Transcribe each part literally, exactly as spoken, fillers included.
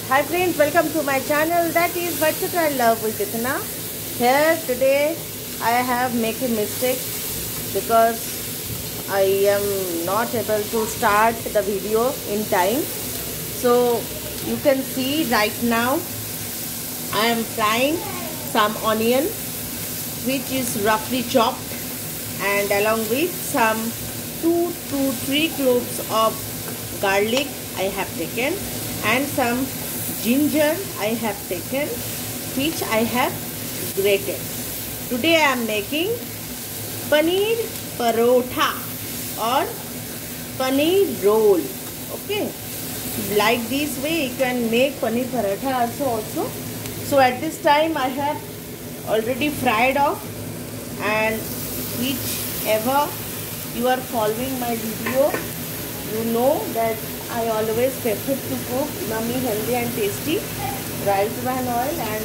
Hi friends, welcome to my channel, that is Versatile Love with Itna. Here today I have made a mistake because I am not able to start the video in time. So you can see right now I am frying some onion which is roughly chopped, and along with some two to three cloves of garlic I have taken, and some ginger I have taken, which I have grated. Today I am making paneer parotha or paneer roll. Okay, like this way you can make paneer paratha also also. So at this time I have already fried off, and whichever you are following my video, you know that I always prefer to cook yummy, healthy and tasty rice bran oil, and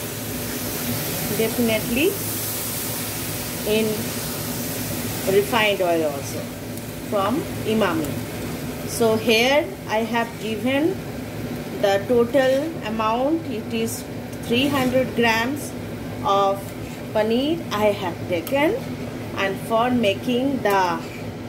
definitely in refined oil also from Emami. So here I have given the total amount. It is three hundred grams of paneer I have taken, and for making the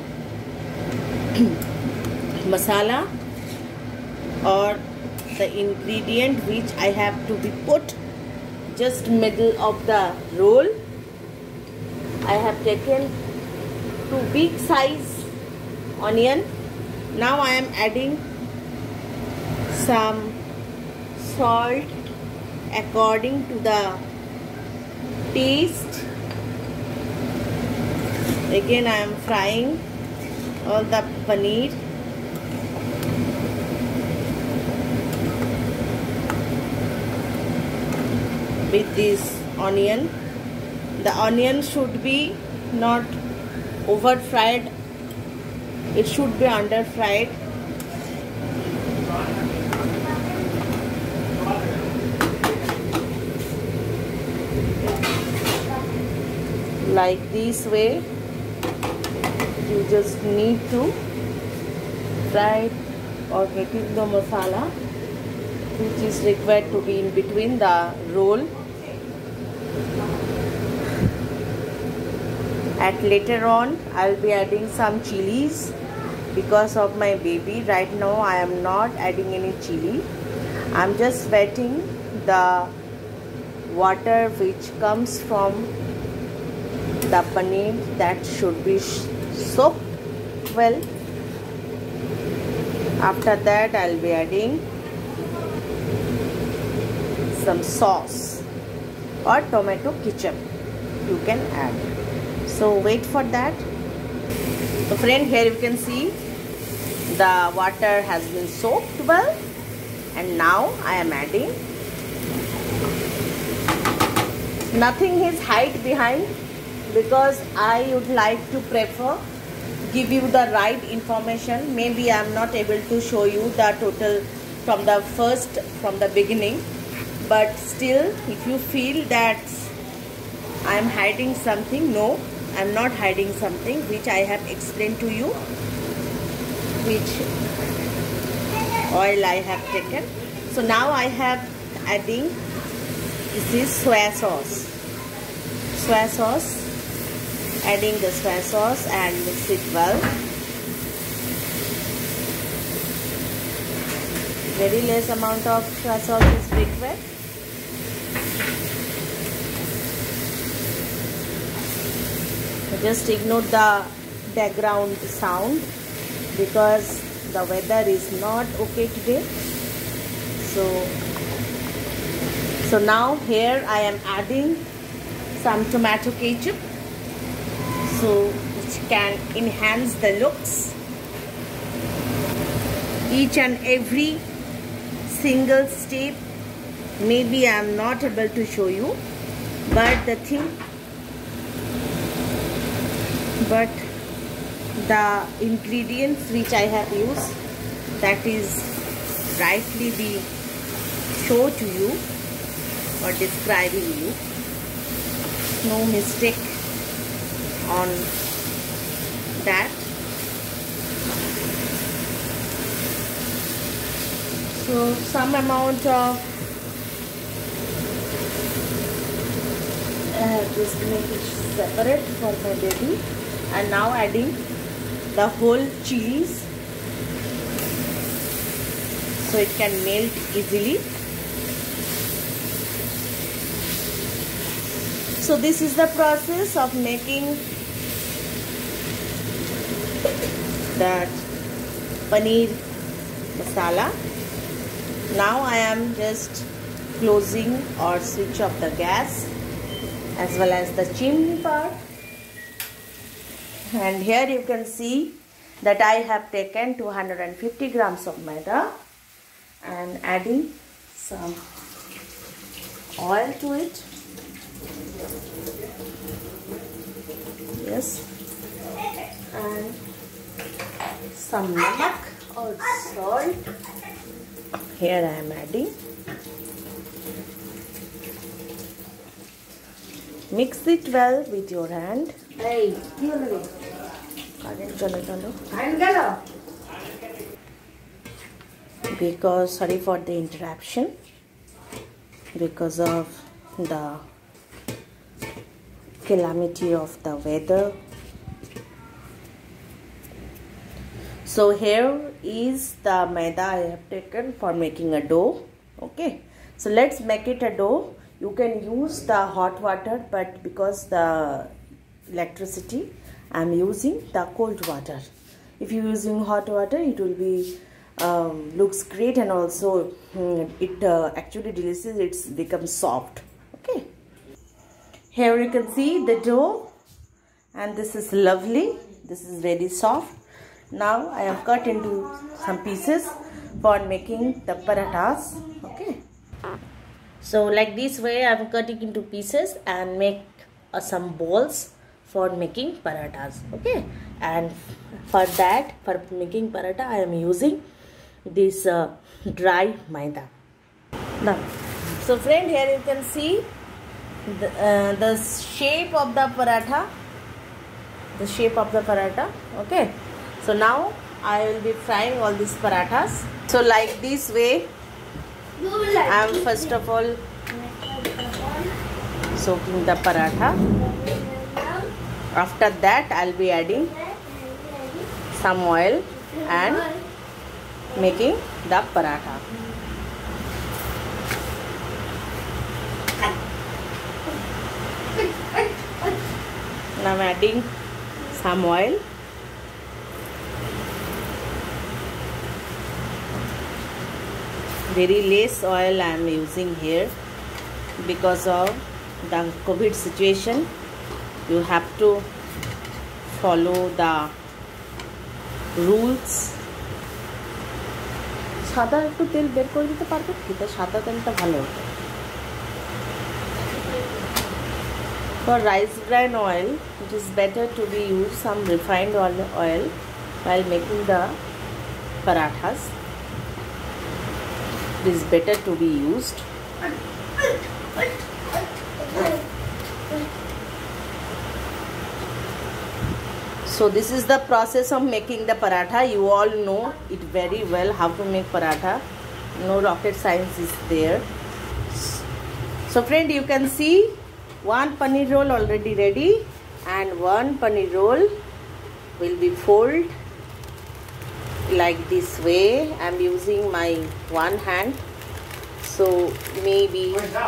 masala or the ingredient which I have to be put just middle of the roll, I have taken two big size onion. Now I am adding some salt according to the taste. Again I am frying all the paneer. With this onion, the onion should be not over fried, it should be under fried. Like this way, you just need to fry or getting the masala which is required to be in between the roll. At later on I will be adding some chilies because of my baby. Right now I am not adding any chili. I am just wetting the water which comes from the paneer, that should be soaked well. After that I will be adding some sauce or tomato ketchup you can add. So wait for that. So friend, here you can see the water has been soaked well, and now I am adding. Nothing is hide behind, because I would like to prefer give you the right information. Maybe I am not able to show you the total from the first from the beginning, but still if you feel that I am hiding something, no, I am not hiding something, which I have explained to you which oil I have taken. So now I have adding, this is soya sauce. Soya sauce, adding the soya sauce and mix it well. Very less amount of soya sauce is required. Just ignore the background sound because the weather is not okay today. So, so now here I am adding some tomato ketchup, so which can enhance the looks. Each and every single step maybe I am not able to show you, but the thing but the ingredients which I have used, that is rightly be show to you or describing you. No mistake on that. So some amount of I have just make it separate for my baby, and now adding the whole chilies so it can melt easily. So this is the process of making that paneer masala. Now I am just closing or switch off the gas as well as the chimney part, and here you can see that I have taken two hundred fifty grams of maida and adding some oil to it. Yes, and some namak or salt. Here I am adding. Mix it well with your hand. Hey, because sorry for the interruption because of the calamity of the weather. So here is the maida I have taken for making a dough. Okay, so let's make it a dough. You can use the hot water, but because the electricity, I am using the cold water. If you are using hot water, it will be um, looks great, and also um, it uh, actually delicious. It's becomes soft. Okay. Here you can see the dough, and this is lovely. This is very soft. Now I have cut into some pieces for making the parathas. Okay. So like this way I am cutting into pieces and make uh, some balls for making parathas. Okay, and for that, for making paratha, I am using this uh, dry maida. Now, so friend, here you can see the, uh, the shape of the paratha. The shape of the paratha. Okay, so now I will be frying all these parathas. So like this way, I am first of all soaking the paratha. After that, I will be adding some oil and making the paratha. Now I am adding some oil. Very less oil I am using here because of the COVID situation. You have to follow the rules. সাদা একটু তেল বের করে দিতে পারবে কিন্তু সাদা তেলটা ভালো হতো. For rice bran oil, it is better to be used some refined oil while making the parathas. It is better to be used. So this is the process of making the paratha. You all know it very well how to make paratha. No rocket science is there. So friend, you can see one paneer roll already ready, and one paneer roll will be folded like this way. I am using my one hand, so maybe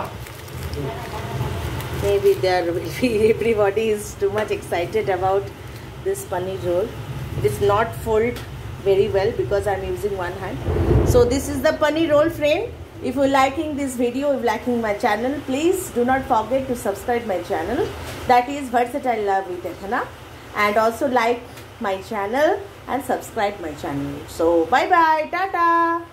maybe there will be everybody is too much excited about this paneer roll. It is not folded very well because I am using one hand. So this is the paneer roll, friend. If you are liking this video, if you are liking my channel, please do not forget to subscribe my channel, that is Versatile Love with Ethana, and also like my channel and subscribe my channel. So bye bye, tata.